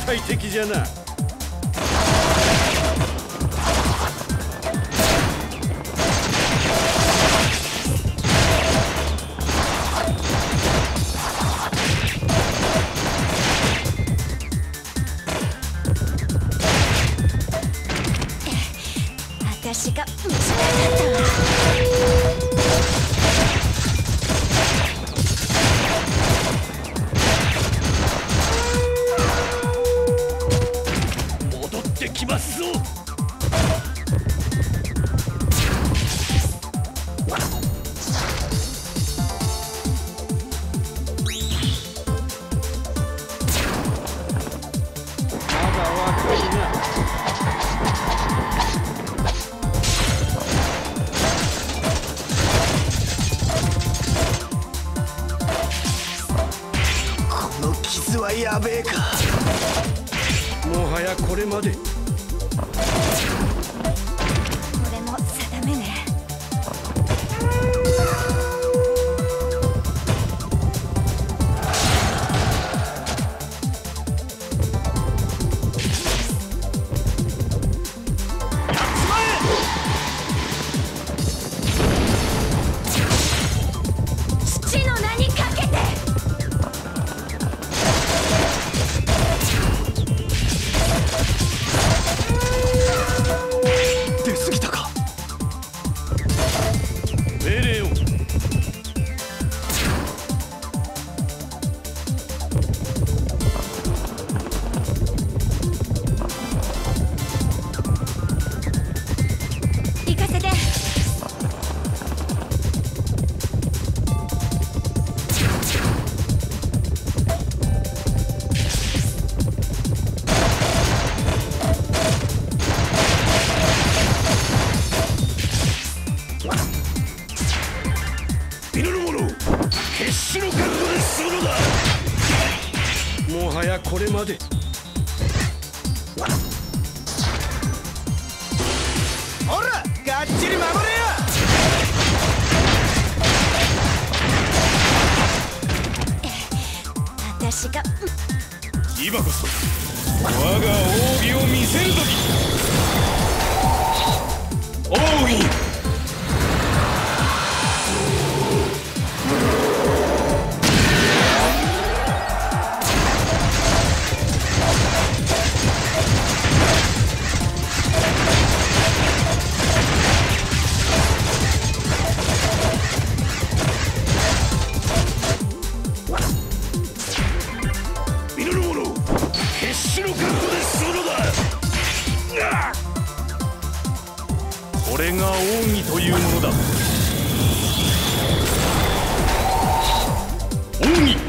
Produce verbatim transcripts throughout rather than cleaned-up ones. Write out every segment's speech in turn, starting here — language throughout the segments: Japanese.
快適じゃな。 私が虫だったわ。 戻ってきますぞ。まだ若いな。 やべえか。 もはやこれまで。 これも定めね。父の名にかけて。 出過ぎたか。 命令を。 行かせて。 皆の者、決死の覚悟でするのだ。もはやこれまで。 ほら、がっちり守れよ。 私が今こそ我が奥義を見せる時。奥義。皆の者、決死の覚悟でするのだ。これが奥義というものだ。奥義。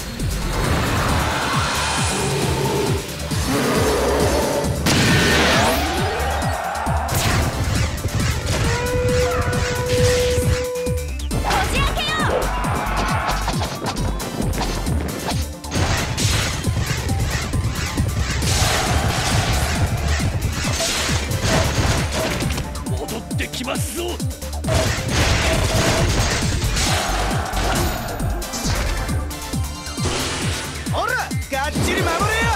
こじ開けよ戻ってきますぞ。 ほら、がっちり守れよ。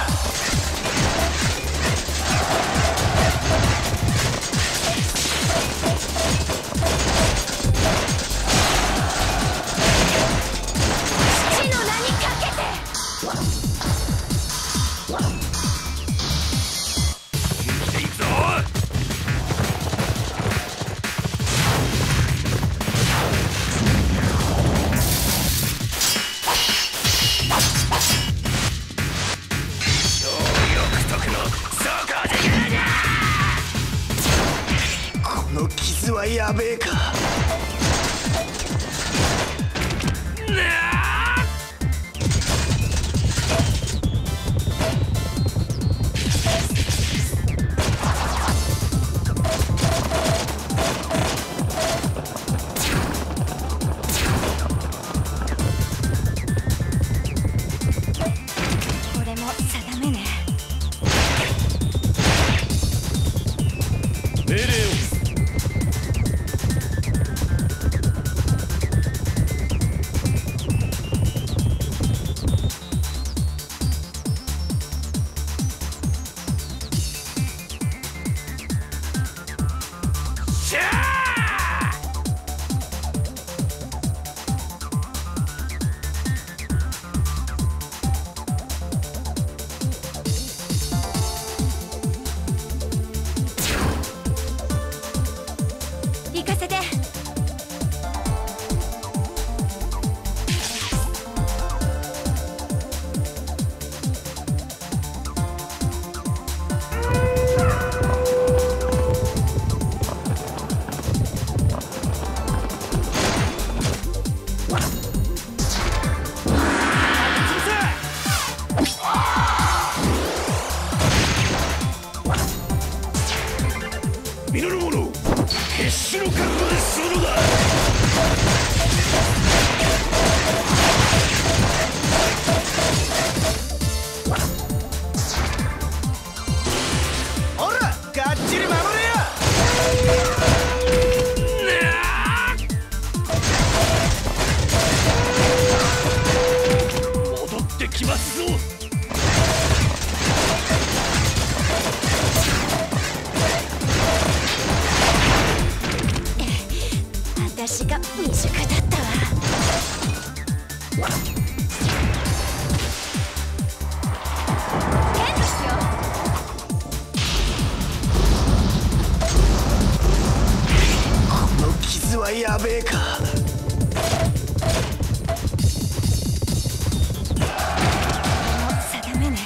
父の名にかけて。 来ていくぞ。 この傷はやべえか。 これも定めね。 命令を。 皆の者、決死の覚悟でするのだ。 ほらがっちり守れよ。 戻ってきますぞ。 私が未熟だったわ。変ですよ。 この傷はやべえか。 定めね。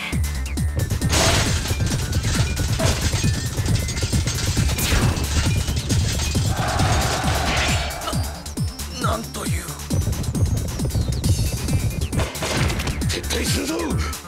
なんという。 撤退するぞ。